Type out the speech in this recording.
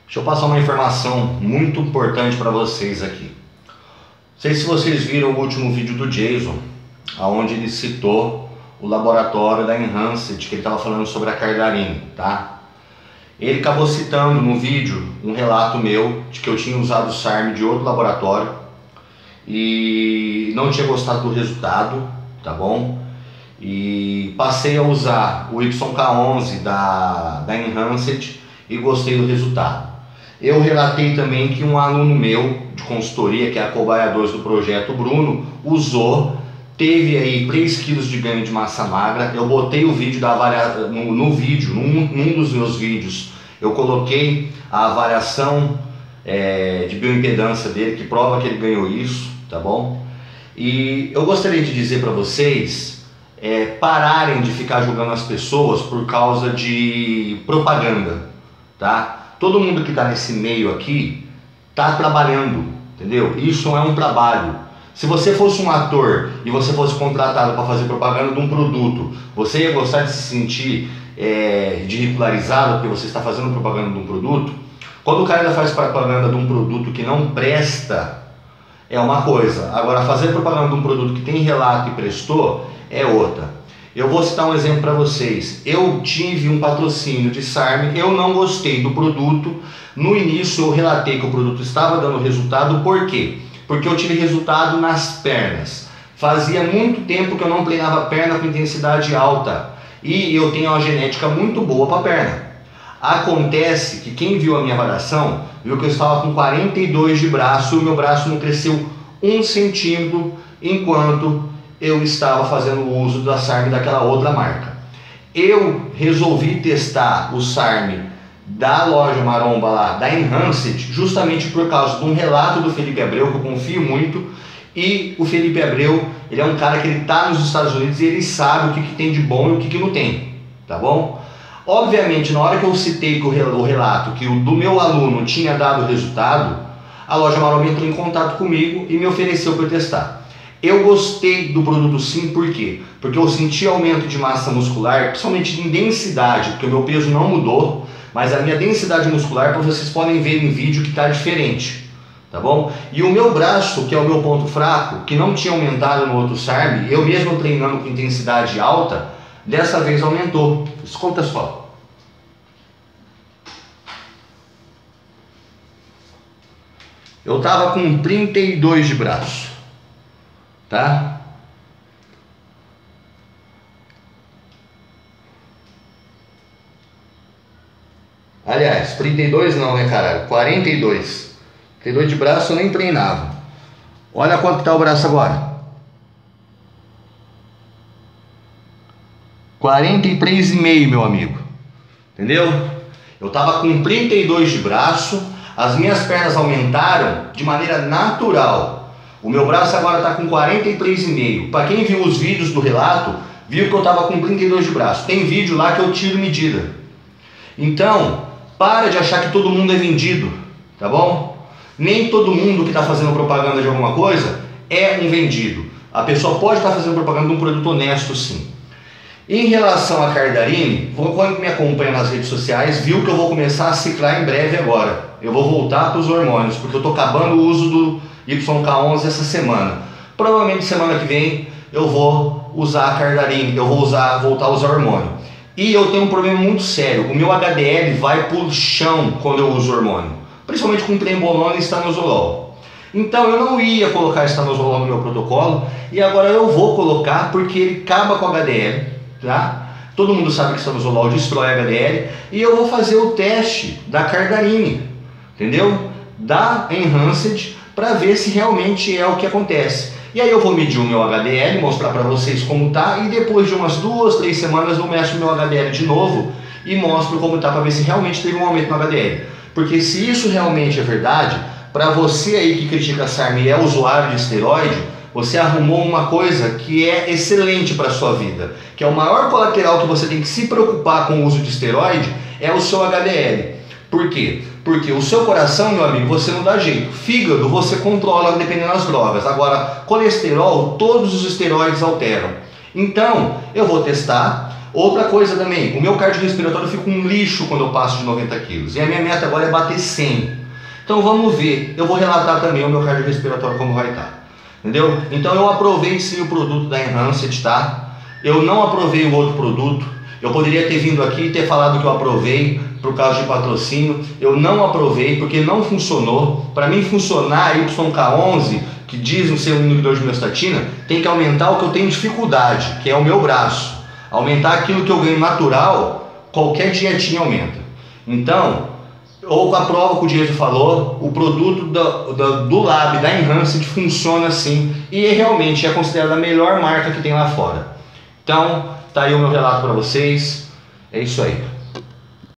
Deixa eu passar uma informação muito importante para vocês aqui. Não sei se vocês viram o último vídeo do Jason, onde ele citou o laboratório da Enhanced, que ele estava falando sobre a Cardarine, tá? Ele acabou citando no vídeo um relato meu de que eu tinha usado o SARM de outro laboratório e não tinha gostado do resultado, tá bom? E passei a usar o YK11 da Enhanced e gostei do resultado. Eu relatei também que um aluno meu de consultoria, que é a cobaia 2 do projeto Bruno, usou, teve aí 3 kg de ganho de massa magra. Eu botei o vídeo da avaliação no vídeo, num dos meus vídeos, eu coloquei a avaliação de bioimpedância dele, que prova que ele ganhou isso, tá bom? E eu gostaria de dizer para vocês pararem de ficar julgando as pessoas por causa de propaganda, tá? Todo mundo que está nesse meio aqui está trabalhando, entendeu? Isso é um trabalho. Se você fosse um ator e você fosse contratado para fazer propaganda de um produto, você ia gostar de se sentir ridicularizado porque você está fazendo propaganda de um produto? Quando o cara ainda faz propaganda de um produto que não presta, é uma coisa. Agora, fazer propaganda de um produto que tem relato e prestou é outra. Eu vou citar um exemplo para vocês. Eu tive um patrocínio de SARM, eu não gostei do produto. No início eu relatei que o produto estava dando resultado, por quê? Porque eu tive resultado nas pernas. Fazia muito tempo que eu não treinava perna com intensidade alta e eu tenho uma genética muito boa para perna. Acontece que quem viu a minha avaliação viu que eu estava com 42 de braço e o meu braço não cresceu 1 centímetro enquanto eu estava fazendo uso da SARM daquela outra marca. Eu resolvi testar o SARM da loja maromba lá, da Enhanced, justamente por causa de um relato do Felipe Abreu, que eu confio muito. E o Felipe Abreu, ele é um cara que ele está nos Estados Unidos e ele sabe o que tem de bom e o que não tem, tá bom? Obviamente, na hora que eu citei o relato que o do meu aluno tinha dado resultado, a loja maromba entrou em contato comigo e me ofereceu para eu testar. Eu gostei do produto sim, por quê? Porque eu senti aumento de massa muscular, principalmente em densidade, porque o meu peso não mudou, mas a minha densidade muscular, como vocês podem ver em vídeo, que está diferente, tá bom? E o meu braço, que é o meu ponto fraco, que não tinha aumentado no outro SARM, eu mesmo treinando com intensidade alta, dessa vez aumentou. Escuta só. Eu estava com 32 de braço. Tá? Aliás, 32 não, né, caralho? 42. 32 de braço eu nem treinava. Olha quanto que tá o braço agora. 43,5, meu amigo. Entendeu? Eu tava com 32 de braço, as minhas pernas aumentaram de maneira natural. O meu braço agora está com 43,5. Para quem viu os vídeos do relato, viu que eu estava com 32 de braço. Tem vídeo lá que eu tiro medida. Então, para de achar que todo mundo é vendido, tá bom? Nem todo mundo que está fazendo propaganda de alguma coisa é um vendido. A pessoa pode estar fazendo propaganda de um produto honesto, sim. Em relação à Cardarine, quando me acompanha nas redes sociais, viu que eu vou começar a ciclar em breve agora. Eu vou voltar para os hormônios, porque eu estou acabando o uso do YK11 essa semana. Provavelmente semana que vem eu vou usar a Cardarine, eu vou voltar a usar hormônio. E eu tenho um problema muito sério, o meu HDL vai pro chão quando eu uso hormônio, principalmente com trembolona e estanozolol. Então eu não ia colocar estanozolol no meu protocolo e agora eu vou colocar porque ele acaba com o HDL, tá? Todo mundo sabe que estanozolol destrói HDL e eu vou fazer o teste da Cardarine, entendeu? Da Enhanced, para ver se realmente é o que acontece. E aí eu vou medir o meu HDL, mostrar para vocês como tá, e depois de umas 2, 3 semanas eu mexo o meu HDL de novo e mostro como tá, para ver se realmente teve um aumento no HDL. Porque se isso realmente é verdade, para você aí que critica a SARM e é usuário de esteroide, você arrumou uma coisa que é excelente para a sua vida, que é o maior colateral que você tem que se preocupar com o uso de esteroide, é o seu HDL. Por quê? Porque o seu coração, meu amigo, você não dá jeito. Fígado, você controla dependendo das drogas. Agora, colesterol, todos os esteroides alteram. Então, eu vou testar. Outra coisa também, o meu cardiorrespiratório fica um lixo quando eu passo de 90 quilos. E a minha meta agora é bater 100. Então vamos ver, eu vou relatar também o meu cardiorrespiratório como vai estar. Entendeu? Então eu aprovei sim o produto da Enhanced, tá? Eu não aprovei o outro produto. Eu poderia ter vindo aqui e ter falado que eu aprovei por causa de patrocínio. Eu não aprovei porque não funcionou. Para mim funcionar a YK11, que diz no ser um inibidor de miostatina, tem que aumentar o que eu tenho dificuldade, que é o meu braço. Aumentar aquilo que eu ganho natural, qualquer dietinha aumenta. Então, ou com a prova que o Diego falou, o produto do Lab, da Enhanced, funciona assim e realmente é considerada a melhor marca que tem lá fora. Então, tá aí o meu relato para vocês. É isso aí.